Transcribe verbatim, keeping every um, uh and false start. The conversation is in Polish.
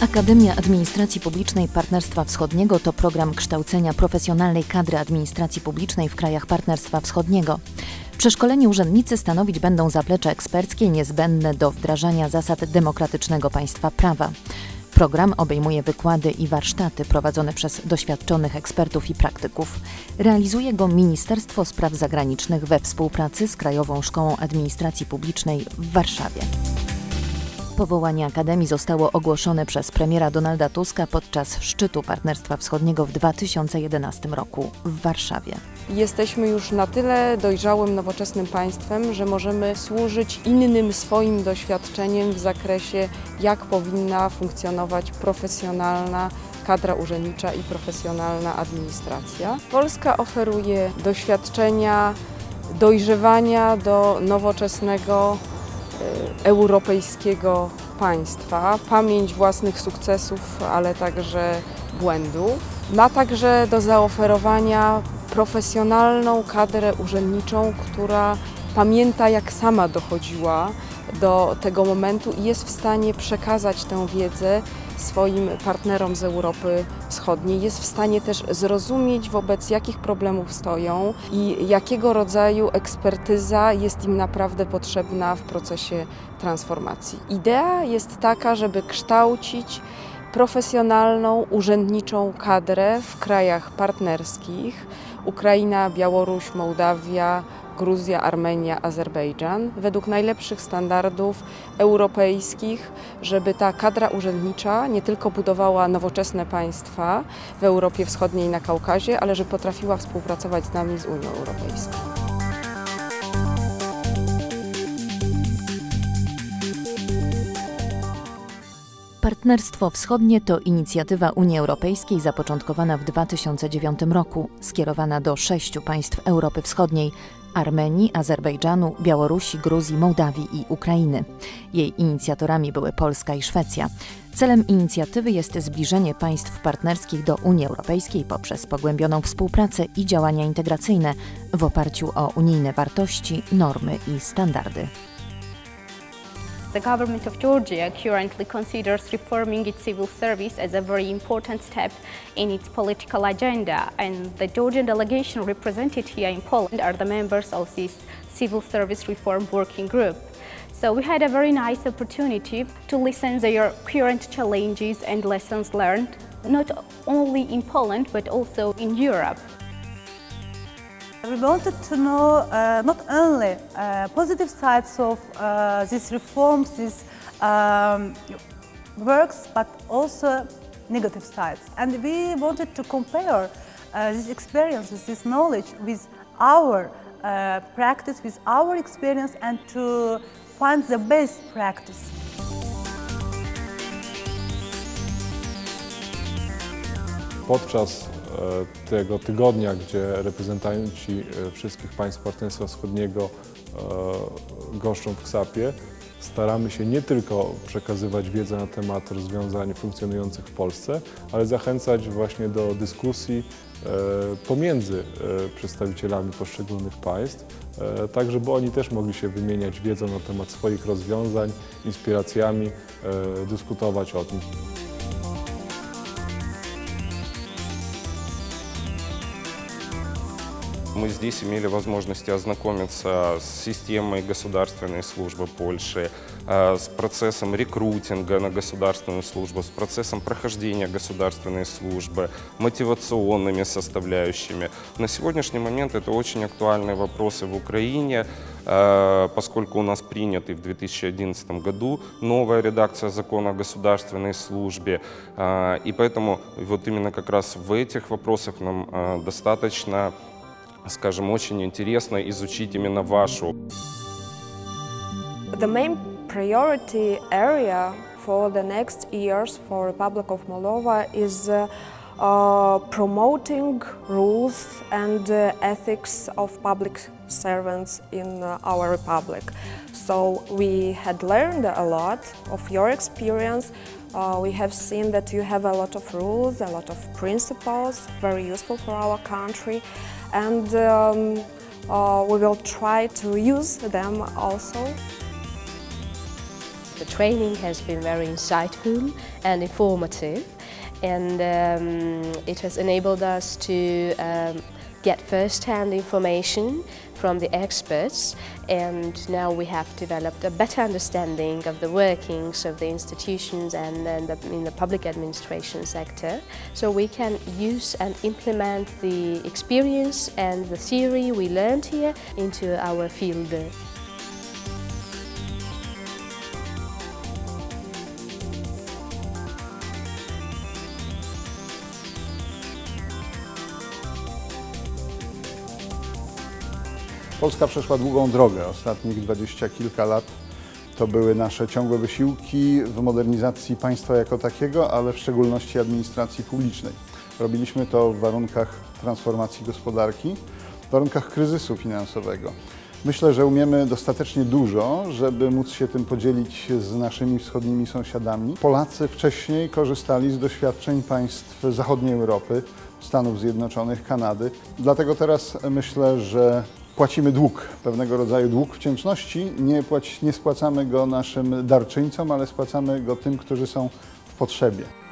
Akademia Administracji Publicznej Partnerstwa Wschodniego to program kształcenia profesjonalnej kadry administracji publicznej w krajach Partnerstwa Wschodniego. Przeszkoleni urzędnicy stanowić będą zaplecze eksperckie niezbędne do wdrażania zasad demokratycznego państwa prawa. Program obejmuje wykłady i warsztaty prowadzone przez doświadczonych ekspertów i praktyków. Realizuje go Ministerstwo Spraw Zagranicznych we współpracy z Krajową Szkołą Administracji Publicznej w Warszawie. Powołanie Akademii zostało ogłoszone przez premiera Donalda Tuska podczas szczytu Partnerstwa Wschodniego w dwa tysiące jedenastym roku w Warszawie. Jesteśmy już na tyle dojrzałym, nowoczesnym państwem, że możemy służyć innym swoim doświadczeniem w zakresie, jak powinna funkcjonować profesjonalna kadra urzędnicza i profesjonalna administracja. Polska oferuje doświadczenia dojrzewania do nowoczesnego europejskiego państwa, pamięć własnych sukcesów, ale także błędów. Ma także do zaoferowania profesjonalną kadrę urzędniczą, która pamięta, jak sama dochodziła do tego momentu i jest w stanie przekazać tę wiedzę swoim partnerom z Europy Wschodniej. Jest w stanie też zrozumieć, wobec jakich problemów stoją i jakiego rodzaju ekspertyza jest im naprawdę potrzebna w procesie transformacji. Idea jest taka, żeby kształcić profesjonalną, urzędniczą kadrę w krajach partnerskich: Ukraina, Białoruś, Mołdawia, Gruzja, Armenia, Azerbejdżan, według najlepszych standardów europejskich, żeby ta kadra urzędnicza nie tylko budowała nowoczesne państwa w Europie Wschodniej i na Kaukazie, ale że potrafiła współpracować z nami, z Unią Europejską. Partnerstwo Wschodnie to inicjatywa Unii Europejskiej zapoczątkowana w dwa tysiące dziewiątym roku, skierowana do sześciu państw Europy Wschodniej: Armenii, Azerbejdżanu, Białorusi, Gruzji, Mołdawii i Ukrainy. Jej inicjatorami były Polska i Szwecja. Celem inicjatywy jest zbliżenie państw partnerskich do Unii Europejskiej poprzez pogłębioną współpracę i działania integracyjne w oparciu o unijne wartości, normy i standardy. The government of Georgia currently considers reforming its civil service as a very important step in its political agenda, and the Georgian delegation represented here in Poland are the members of this civil service reform working group. So we had a very nice opportunity to listen their current challenges and lessons learned, not only in Poland but also in Europe. We wanted to know uh, not only uh, positive sides of uh, these reforms, these um, works, but also negative sides. And we wanted to compare uh, this experience, this knowledge with our uh, practice, with our experience, and to find the best practice. Podczas tego tygodnia, gdzie reprezentanci wszystkich państw Partnerstwa Wschodniego goszczą w Ksapie, staramy się nie tylko przekazywać wiedzę na temat rozwiązań funkcjonujących w Polsce, ale zachęcać właśnie do dyskusji pomiędzy przedstawicielami poszczególnych państw, tak żeby oni też mogli się wymieniać wiedzą na temat swoich rozwiązań, inspiracjami, dyskutować o tym. Мы здесь имели возможность ознакомиться с системой государственной службы Польши, с процессом рекрутинга на государственную службу, с процессом прохождения государственной службы, мотивационными составляющими. На сегодняшний момент это очень актуальные вопросы в Украине, поскольку у нас принята в две тысячи одиннадцатом году новая редакция закона о государственной службе. И поэтому вот именно как раз в этих вопросах нам достаточно, скажем, очень интересно изучить именно вашу. The main priority area for the next years for Republic of Moldova is uh, uh, promoting rules and uh, ethics of public servants in uh, our republic. So we had learned a lot of your experience. Uh, we have seen that you have a lot of rules, a lot of principles, very useful for our country. And um, uh, we will try to use them also. The training has been very insightful and informative, and um, it has enabled us to um, get first-hand information from the experts, and now we have developed a better understanding of the workings of the institutions and, and the, in the public administration sector, so we can use and implement the experience and the theory we learned here into our field. Polska przeszła długą drogę. Ostatnich dwadzieścia kilka lat to były nasze ciągłe wysiłki w modernizacji państwa jako takiego, ale w szczególności administracji publicznej. Robiliśmy to w warunkach transformacji gospodarki, w warunkach kryzysu finansowego. Myślę, że umiemy dostatecznie dużo, żeby móc się tym podzielić z naszymi wschodnimi sąsiadami. Polacy wcześniej korzystali z doświadczeń państw zachodniej Europy, Stanów Zjednoczonych, Kanady. Dlatego teraz myślę, że płacimy dług, pewnego rodzaju dług wdzięczności. Nie, płaci, nie spłacamy go naszym darczyńcom, ale spłacamy go tym, którzy są w potrzebie.